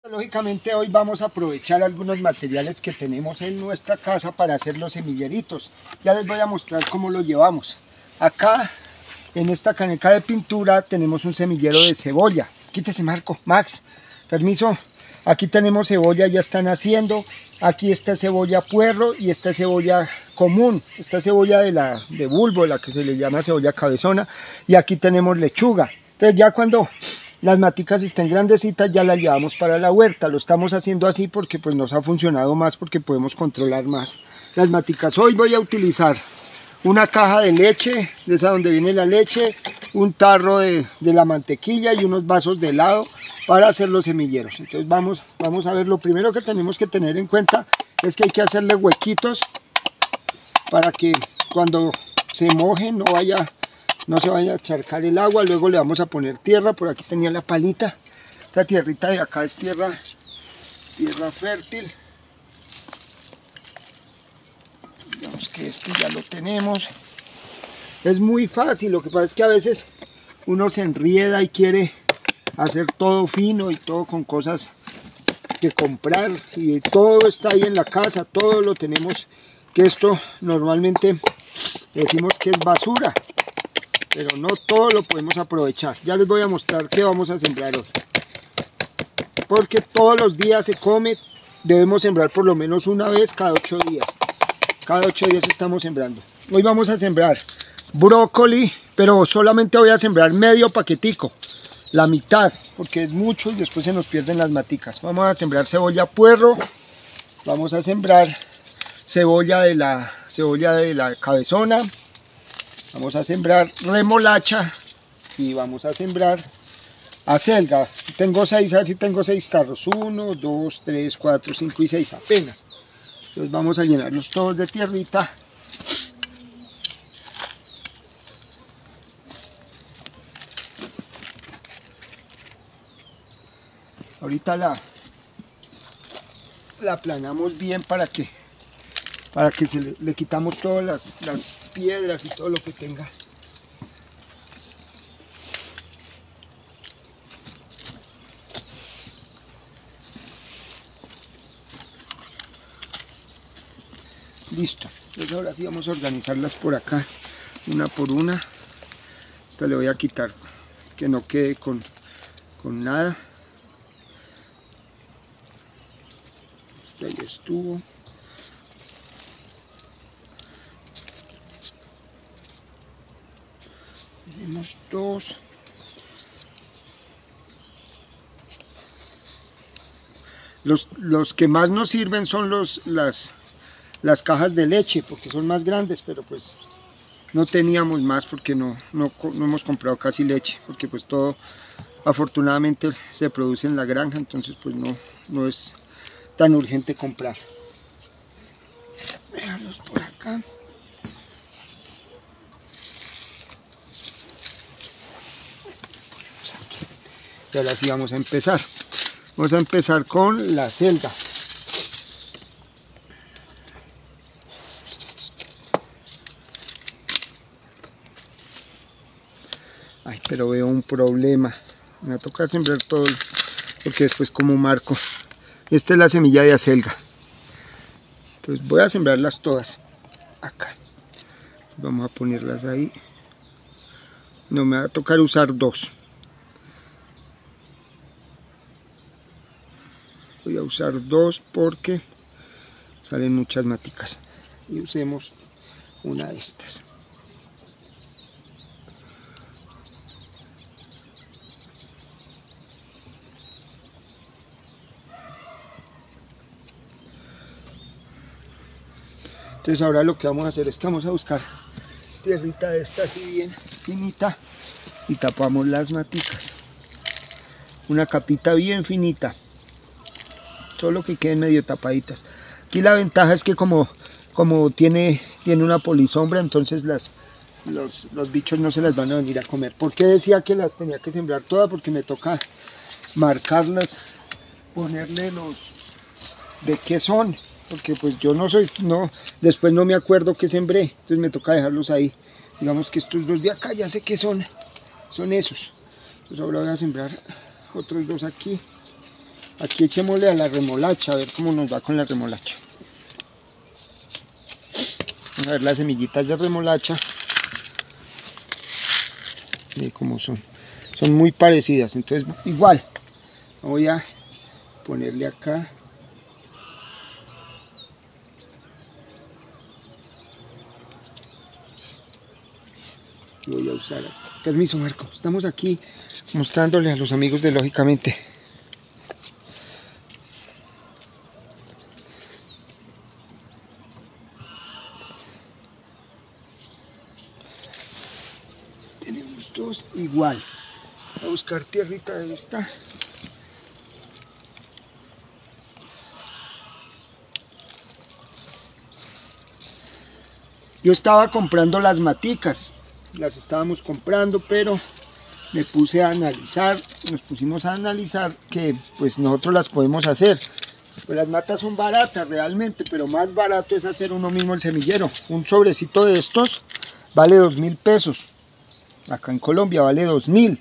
Lógicamente hoy vamos a aprovechar algunos materiales que tenemos en nuestra casa para hacer los semilleritos. Ya les voy a mostrar cómo lo llevamos. Acá en esta caneca de pintura tenemos un semillero de cebolla. Quítese, Marco, Max, permiso. Aquí tenemos cebolla, ya están haciendo. Aquí está cebolla puerro y esta cebolla común. Esta cebolla de bulbo, la que se le llama cebolla cabezona. Y aquí tenemos lechuga. Entonces ya cuando las maticas estén grandecitas ya las llevamos para la huerta. Lo estamos haciendo así porque pues nos ha funcionado más, porque podemos controlar más las maticas. Hoy voy a utilizar una caja de leche, de esa donde viene la leche, un tarro de la mantequilla y unos vasos de helado para hacer los semilleros. Entonces vamos a ver. Lo primero que tenemos que tener en cuenta es que hay que hacerle huequitos para que cuando se moje no se vaya a charcar el agua. Luego le vamos a poner tierra. Por aquí tenía la palita. Esta tierrita de acá es tierra fértil. Digamos que este ya lo tenemos. Es muy fácil. Lo que pasa es que a veces uno se enrieda y quiere hacer todo fino y todo con cosas que comprar, y todo está ahí en la casa, todo lo tenemos. Que esto normalmente decimos que es basura, pero no todo lo podemos aprovechar. Ya les voy a mostrar qué vamos a sembrar hoy, porque todos los días se come. Debemos sembrar por lo menos una vez cada 8 días. Cada 8 días estamos sembrando. Hoy vamos a sembrar brócoli, pero solamente voy a sembrar medio paquetico, la mitad, porque es mucho y después se nos pierden las maticas. Vamos a sembrar cebolla puerro, vamos a sembrar cebolla de la cabezona, vamos a sembrar remolacha y vamos a sembrar acelga. Tengo 6, a ver si tengo 6 tarros. 1, 2, 3, 4, 5 y 6 apenas. Entonces vamos a llenarlos todos de tierrita. Ahorita la aplanamos bien para que le quitamos todas las piedras y todo lo que tenga. Listo. Entonces ahora sí vamos a organizarlas por acá, una por una. Esta le voy a quitar que no quede con nada. Esta ya estuvo. Tenemos 2. Los que más nos sirven son las cajas de leche, porque son más grandes, pero pues no teníamos más porque no hemos comprado casi leche, porque pues todo afortunadamente se produce en la granja, entonces pues no es tan urgente comprar. Veanlos por acá. Y ahora sí vamos a empezar. Vamos a empezar con la acelga. Ay, pero veo un problema. Me va a tocar sembrar todo, porque después como marco. Esta es la semilla de acelga. Entonces voy a sembrarlas todas acá. Vamos a ponerlas ahí. No, me va a tocar usar 2. Voy a usar 2 porque salen muchas maticas. Y usemos una de estas. Entonces ahora lo que vamos a hacer es que vamos a buscar tierrita de esta así bien finita y tapamos las maticas. Una capita bien finita, solo que queden medio tapaditas. Aquí la ventaja es que como tiene una polisombra, entonces los bichos no se las van a venir a comer. ¿Por qué decía que las tenía que sembrar todas? Porque me toca marcarlas, ponerle de qué son, porque pues yo después no me acuerdo qué sembré, entonces me toca dejarlos ahí. Digamos que estos 2 de acá ya sé qué son esos. Entonces ahora voy a sembrar otros 2 aquí. Aquí echémosle a la remolacha, a ver cómo nos va con la remolacha. Vamos a ver las semillitas de remolacha. Miren cómo son. Son muy parecidas, entonces igual. Voy a ponerle acá. Voy a usar. Permiso, Marco. Estamos aquí mostrándole a los amigos de Lógicamente. Tenemos dos igual. Voy a buscar tierrita de esta. Yo estaba comprando las maticas. Las estábamos comprando, pero me puse a analizar, nos pusimos a analizar que pues nosotros las podemos hacer. Pues las matas son baratas realmente, pero más barato es hacer uno mismo el semillero. Un sobrecito de estos vale 2.000 pesos. Acá en Colombia vale 2.000.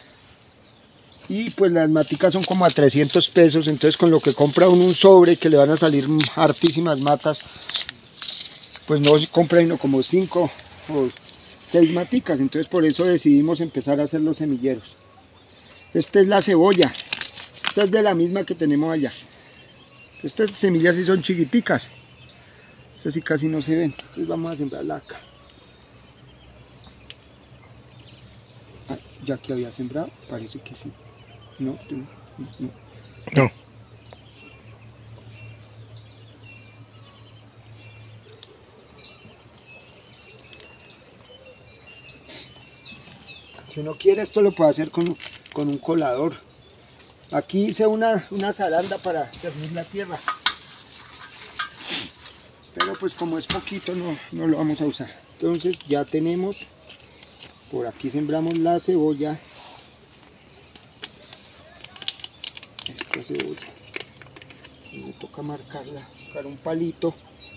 Y pues las maticas son como a 300 pesos. Entonces con lo que compra uno un sobre que le van a salir hartísimas matas, pues no compra uno como 5 o 6 maticas. Entonces por eso decidimos empezar a hacer los semilleros. Esta es la cebolla. Esta es de la misma que tenemos allá. Estas semillas sí son chiquiticas. Estas sí casi no se ven. Entonces vamos a sembrarla acá. Ah, ya que había sembrado, parece que sí. No. No. Si uno quiere, esto lo puede hacer con un colador. Aquí hice una zaranda para servir la tierra. Pero pues como es poquito, no lo vamos a usar. Entonces ya tenemos, por aquí sembramos la cebolla. Esta cebolla. Me toca marcarla, buscar un palito.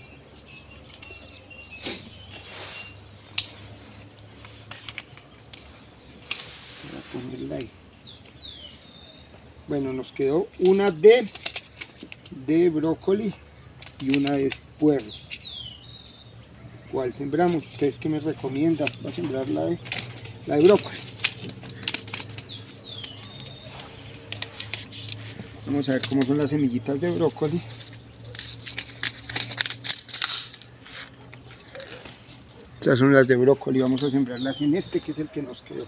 Ponerla ahí. Bueno, nos quedó una de brócoli y una de puerro. ¿Cuál sembramos? ¿Ustedes qué me recomiendan? Voy a sembrar la de brócoli. Vamos a ver cómo son las semillitas de brócoli. Estas son las de brócoli. Vamos a sembrarlas en este que es el que nos quedó.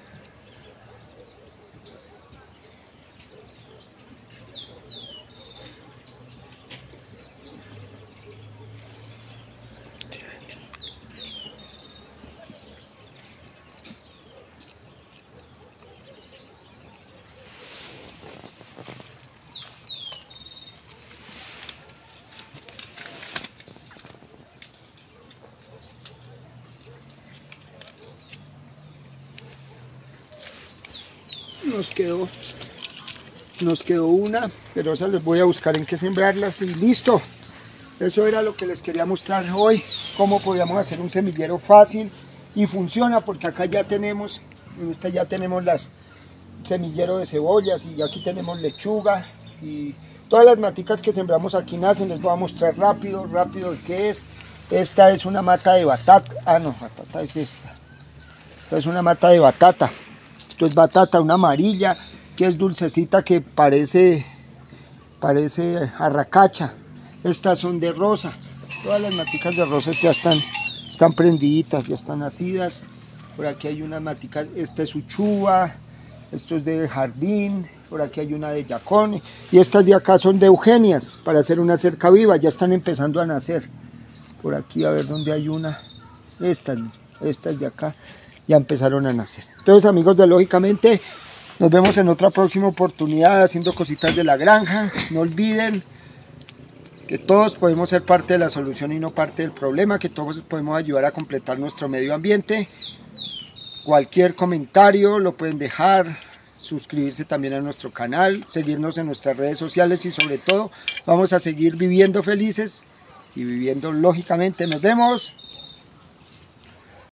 Nos quedó una, pero esa les voy a buscar en qué sembrarlas y listo. Eso era lo que les quería mostrar hoy, cómo podíamos hacer un semillero fácil y funciona, porque acá ya tenemos, en esta ya tenemos las semillero de cebollas y aquí tenemos lechuga y todas las maticas que sembramos aquí nacen. Les voy a mostrar rápido qué es. Esta es una mata de batata, batata es esta. Esta es una mata de batata. Esto es batata, una amarilla, que es dulcecita, que parece arracacha. Estas son de rosa. Todas las maticas de rosas ya están prendiditas, ya están nacidas. Por aquí hay unas maticas, esta es uchuva, esto es de jardín, por aquí hay una de yacón. Y estas de acá son de eugenias, para hacer una cerca viva, ya están empezando a nacer. Por aquí a ver dónde hay una, estas de acá. Ya empezaron a nacer. Entonces, amigos de Lógicamente, nos vemos en otra próxima oportunidad haciendo cositas de la granja. No olviden que todos podemos ser parte de la solución y no parte del problema, que todos podemos ayudar a completar nuestro medio ambiente. Cualquier comentario lo pueden dejar, suscribirse también a nuestro canal, seguirnos en nuestras redes sociales y sobre todo vamos a seguir viviendo felices y viviendo lógicamente. Nos vemos.